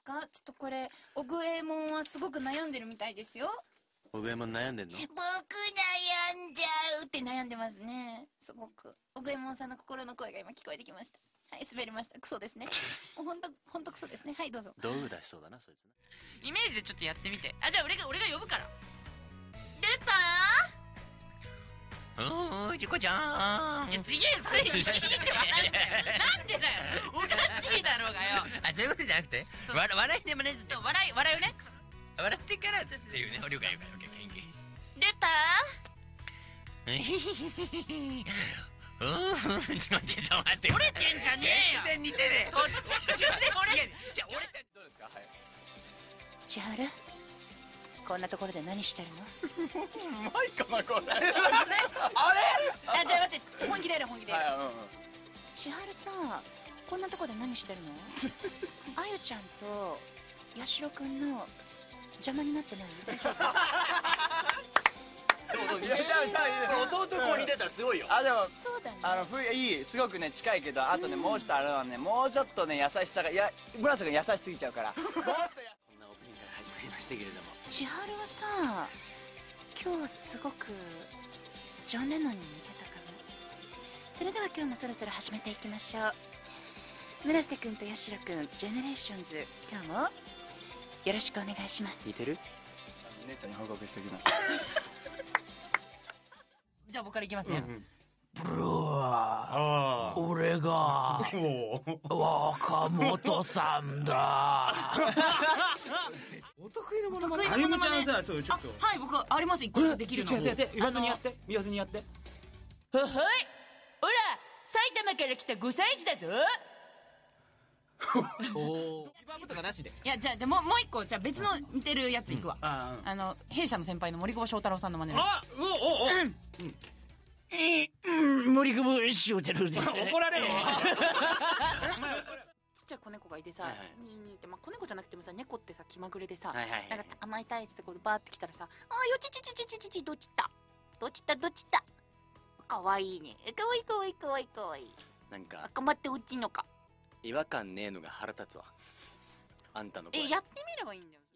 か？ちょっとこれ、おぐえもんはすごく悩んでるみたいですよ。 おぐえもん悩んでんの？ 僕悩んじゃうって悩んでますね。すごく。おぐえもんさんの心の声が今聞こえてきました。はい、滑りました。クソですね。もうほんとクソですね。はい、どうぞ。 道具出しそうだな、そいつな。 イメージでちょっとやってみて。あ、じゃあ俺が呼ぶから。 ルパチコちゃん。いや、ちげえ、それにしにって笑うんだよ。なんでだよ。おかしいだろうがよ。 あ、そういうことじゃなくて、笑いでもね、 そう、笑うね。 笑ってからっていうね。了解。 ンルパちょっと待って。 折れてんじゃねえよ。 全然似てねえ。 どっちで折れてんじゃあ俺ってどうですか？はい。 千春、こんなところで何してるの？ うまいかなこれ。あれ？ あ、じゃあ待って、本気でやる。 はい、 千春さ、こんなところで何してるの？あゆちゃんとやしろくんの邪魔になってない？大丈夫？ 弟こに出たらすごいよ。 あ、でもそうだね。 いい、すごくね近いけど、あとね、もうちょっとあれはね、もうちょっとね優しさが、いや村瀬君優しすぎちゃうから、もうちょっとこんなオープニングから入りましたけれども、 千春はさ、今日すごくジョン・レノンに似てたかも。それでは今日もそろそろ始めていきましょう。村瀬君と八代君、ジェネレーションズ、今日もよろしくお願いします。 似てる？ 姉ちゃんに報告してきな。 じゃあ僕からいきますね。 ブルーは俺が若本さんだ。 お得意のものまね。 得意なあゆみちものまね。 ゃんさ、そうちょっと。 はい、僕あります。一個できるの。 やって言わずにやって。言わずにやって。 はい、ほら埼玉から来た5歳児だぞ。 お。リバーブとかなしで。 いや、じゃあもう一個、じゃあ別の似てるやついくわ。弊社の先輩の森久保翔太郎さんの真似です。 あ、 森久保翔太郎です。 怒られるわ。 ちっちゃい子猫がいてさ、 はいはいニーニーって、まあ、子猫じゃなくてもさ、猫ってさ気まぐれでさ、 はいはいはいなんか甘いたいっつってこうバーって来たらさ、あーよちちちちちちち、どっちったかわいいね、かわいい。 なんか赤まって落ちんのか。 違和感ねえのが腹立つわ。あんたの声。 やってみればいいんだよ。